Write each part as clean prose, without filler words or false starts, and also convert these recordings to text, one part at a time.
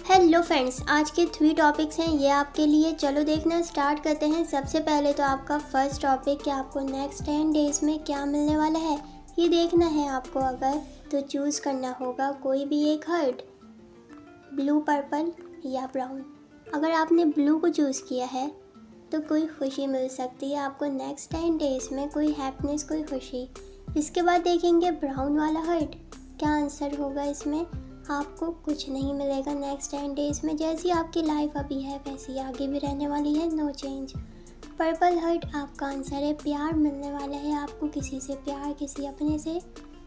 Hello friends, आज के 3 topics हैं ये आपके लिए। चलो देखना स्टार्ट करते हैं। सबसे पहले तो आपका फर्स्ट टॉपिक कि आपको नेक्स्ट 10 डेज़ में क्या मिलने वाला है ये देखना है आपको। अगर तो चूज़ करना होगा कोई भी एक हर्ट, ब्लू, पर्पल या ब्राउन। अगर आपने ब्लू को चूज़ किया है तो कोई खुशी मिल सकती है आपको नेक्स्ट 10 डेज़ में, कोई हैप्पीनेस, कोई खुशी। इसके बाद देखेंगे ब्राउन वाला हर्ट, क्या आंसर होगा इसमें। आपको कुछ नहीं मिलेगा नेक्स्ट 10 डेज़ में। जैसी आपकी लाइफ अभी है वैसी आगे भी रहने वाली है, नो चेंज। पर्पल हर्ट आपका आंसर है, प्यार मिलने वाला है आपको, किसी से प्यार, किसी अपने से।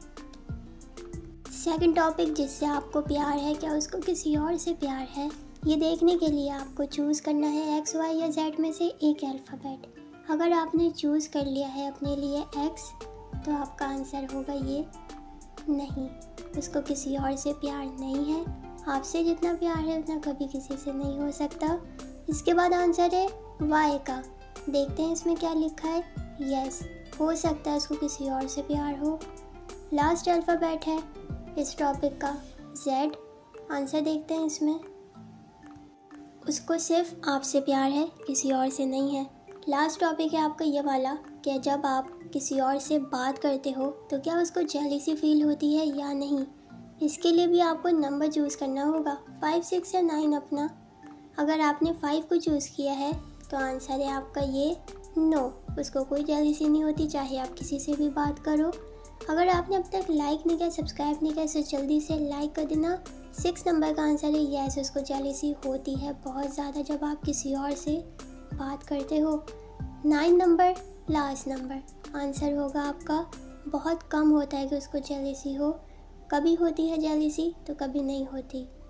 सेकंड टॉपिक, जिससे आपको प्यार है क्या उसको किसी और से प्यार है, ये देखने के लिए आपको चूज़ करना है एक्स, वाई या जेड में से एक अल्फ़ाबेट। अगर आपने चूज़ कर लिया है अपने लिए एक्स तो आपका आंसर होगा ये, नहीं, उसको किसी और से प्यार नहीं है। आपसे जितना प्यार है उतना कभी किसी से नहीं हो सकता। इसके बाद आंसर है वाई का। देखते हैं इसमें क्या लिखा है। यस, हो सकता है उसको किसी और से प्यार हो। लास्ट अल्फ़ाबेट है इस टॉपिक का जेड। आंसर देखते हैं इसमें, उसको सिर्फ आपसे प्यार है, किसी और से नहीं है। लास्ट टॉपिक है आपका ये वाला कि जब आप किसी और से बात करते हो तो क्या उसको जेलसी फील होती है या नहीं। इसके लिए भी आपको नंबर चूज़ करना होगा, 5, 6 या 9 अपना। अगर आपने 5 को चूज़ किया है तो आंसर है आपका ये, नो, उसको कोई जेलसी नहीं होती चाहे आप किसी से भी बात करो। अगर आपने अब तक लाइक नहीं किया, सब्सक्राइब नहीं किया तो जल्दी से लाइक कर देना। 6 नंबर का आंसर है यस, उसको जेलसी होती है बहुत ज़्यादा जब आप किसी और से बात करते हो। 9 नंबर लास्ट नंबर आंसर होगा आपका, बहुत कम होता है कि उसको जेलसी हो, कभी होती है जेलसी तो कभी नहीं होती।